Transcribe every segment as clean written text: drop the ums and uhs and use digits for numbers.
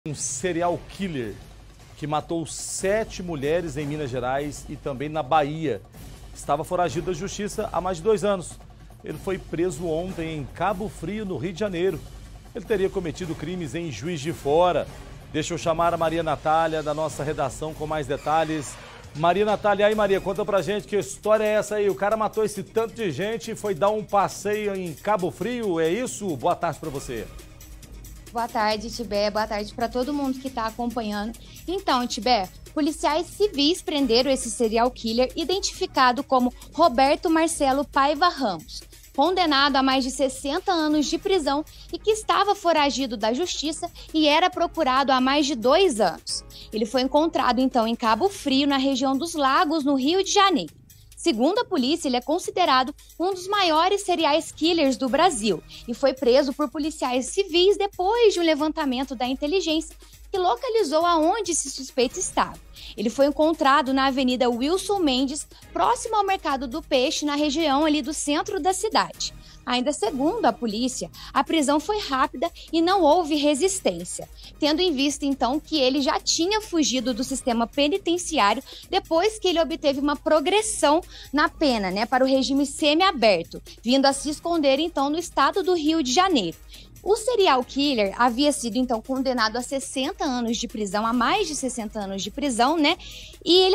Um serial killer que matou 7 mulheres em Minas Gerais e também na Bahia. Estava foragido da justiça há mais de 2 anos. Ele foi preso ontem em Cabo Frio, no Rio de Janeiro. Ele teria cometido crimes em Juiz de Fora. Deixa eu chamar a Maria Natália da nossa redação com mais detalhes. Maria Natália, aí Maria, conta pra gente que história é essa aí? O cara matou esse tanto de gente e foi dar um passeio em Cabo Frio, é isso? Boa tarde pra você. Boa tarde, Tibé. Boa tarde para todo mundo que está acompanhando. Então, Tibé, policiais civis prenderam esse serial killer identificado como Roberto Marcelo Paiva Ramos, condenado a mais de 60 anos de prisão e que estava foragido da justiça e era procurado há mais de 2 anos. Ele foi encontrado, então, em Cabo Frio, na região dos Lagos, no Rio de Janeiro. Segundo a polícia, ele é considerado um dos maiores serial killers do Brasil e foi preso por policiais civis depois de um levantamento da inteligência que localizou aonde esse suspeito estava. Ele foi encontrado na Avenida Wilson Mendes, próximo ao Mercado do Peixe, na região ali do centro da cidade. Ainda segundo a polícia, a prisão foi rápida e não houve resistência, tendo em vista então que ele já tinha fugido do sistema penitenciário depois que ele obteve uma progressão na pena, para o regime semiaberto, vindo a se esconder então no estado do Rio de Janeiro. O serial killer havia sido, então, condenado a 60 anos de prisão, a mais de 60 anos de prisão, E ele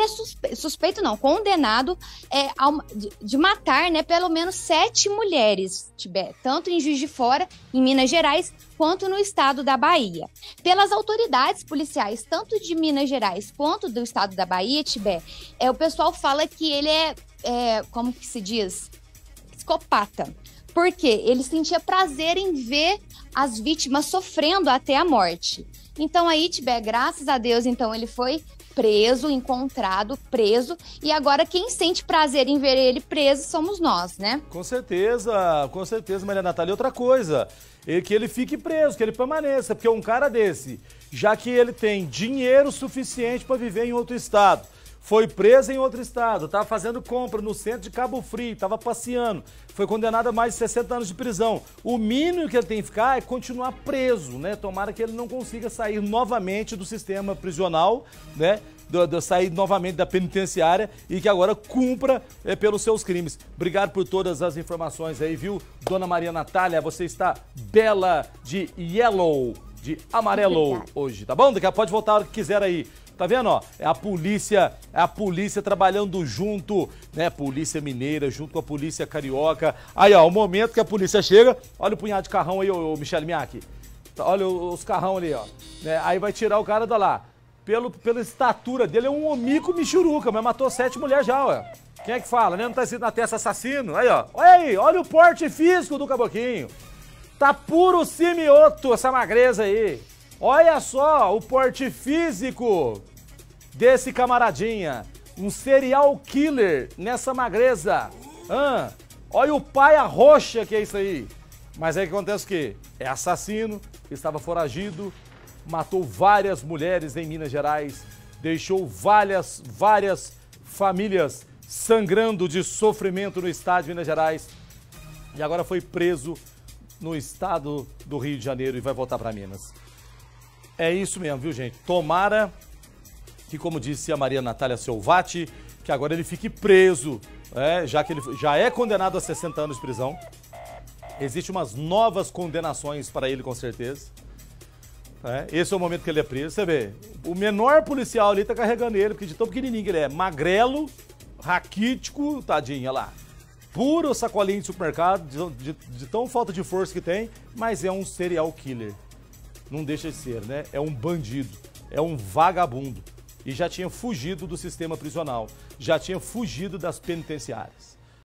é condenado de matar, pelo menos 7 mulheres, Tibé, tanto em Juiz de Fora, em Minas Gerais, quanto no estado da Bahia. Pelas autoridades policiais, tanto de Minas Gerais quanto do estado da Bahia, Tibé, o pessoal fala que ele como que se diz? Psicopata. Porque ele sentia prazer em ver as vítimas sofrendo até a morte. Então aí, Tibé, graças a Deus, então ele foi preso, encontrado, preso, e agora quem sente prazer em ver ele preso somos nós, Com certeza, Maria Natália. E outra coisa, que ele fique preso, que ele permaneça, porque um cara desse, já que ele tem dinheiro suficiente para viver em outro estado, foi preso em outro estado, estava fazendo compra no centro de Cabo Frio, estava passeando, foi condenado a mais de 60 anos de prisão. O mínimo que ele tem que ficar é continuar preso, Tomara que ele não consiga sair novamente do sistema prisional, sair novamente da penitenciária e que agora cumpra pelos seus crimes. Obrigado por todas as informações aí, viu? Dona Maria Natália, você está bela de yellow, de amarelo hoje, tá bom? Daqui a pouco pode voltar a hora que quiser aí. Tá vendo, ó? É a polícia trabalhando junto, Polícia mineira junto com a polícia carioca. Aí, ó, o momento que a polícia chega, olha o punhado de carrão aí, ô Michele Miaki. Olha os carrão ali, ó. Aí vai tirar o cara da lá. Pela estatura dele, é um omico michuruca, mas matou 7 mulheres já, ó. Quem é que fala, Não tá escrito na testa assassino? Aí, ó. Olha o porte físico do caboclinho. Tá puro simioto essa magreza aí. Olha só o porte físico desse camaradinha. Um serial killer nessa magreza. Olha o paia roxa que é isso aí. Mas aí que acontece o quê? É assassino, estava foragido, matou várias mulheres em Minas Gerais, deixou várias famílias sangrando de sofrimento no estado de Minas Gerais e agora foi preso no estado do Rio de Janeiro e vai voltar para Minas. É isso mesmo, viu, gente? Tomara que, como disse a Maria Natália Selvati, que agora ele fique preso, já que ele já é condenado a 60 anos de prisão. Existem umas novas condenações para ele, com certeza. Esse é o momento que ele é preso. Você vê, o menor policial ali tá carregando ele, porque de tão pequenininho que ele é. Magrelo, raquítico, tadinha lá. Puro sacolinho de supermercado, de tão falta de força que tem, mas é um serial killer. Não deixa de ser, É um bandido, é um vagabundo. E já tinha fugido do sistema prisional, já tinha fugido das penitenciárias.